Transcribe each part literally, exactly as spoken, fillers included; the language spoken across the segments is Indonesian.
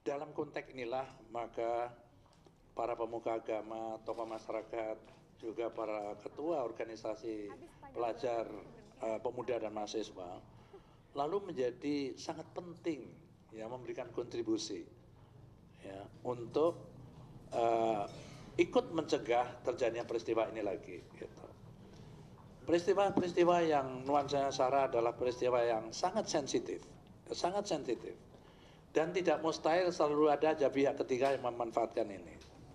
dalam konteks inilah maka para pemuka agama, tokoh masyarakat, juga para ketua organisasi pelajar, uh, pemuda dan mahasiswa, lalu menjadi sangat penting ya memberikan kontribusi ya untuk uh, ikut mencegah terjadinya peristiwa ini lagi. Gitu. Peristiwa-peristiwa yang nuansanya SARA adalah peristiwa yang sangat sensitif, sangat sensitif. Dan tidak mustahil selalu ada aja pihak ketiga yang memanfaatkan ini.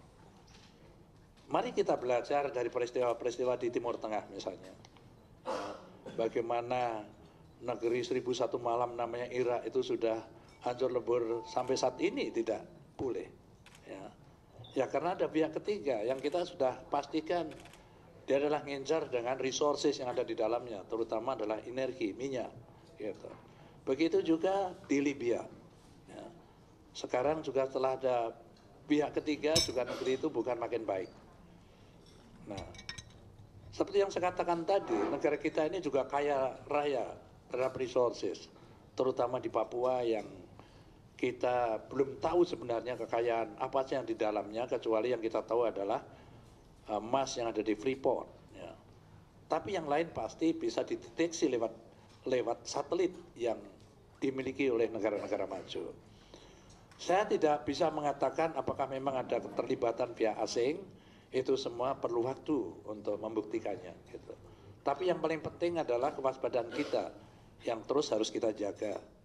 Mari kita belajar dari peristiwa-peristiwa di Timur Tengah misalnya. Ya, bagaimana negeri seribu satu malam namanya Irak itu sudah hancur lebur sampai saat ini tidak pulih. Ya, ya karena ada pihak ketiga yang kita sudah pastikan dia adalah ngincar dengan resources yang ada di dalamnya, terutama adalah energi, minyak. Gitu. Begitu juga di Libya. Ya. Sekarang juga setelah ada pihak ketiga juga negeri itu bukan makin baik. Nah, seperti yang saya katakan tadi, negara kita ini juga kaya raya terhadap resources, terutama di Papua yang kita belum tahu sebenarnya kekayaan apa sih yang di dalamnya, kecuali yang kita tahu adalah emas yang ada di Freeport. Ya. Tapi yang lain pasti bisa dideteksi lewat lewat satelit yang dimiliki oleh negara-negara maju. Saya tidak bisa mengatakan apakah memang ada keterlibatan pihak asing, itu semua perlu waktu untuk membuktikannya. Gitu. Tapi yang paling penting adalah kewaspadaan kita yang terus harus kita jaga.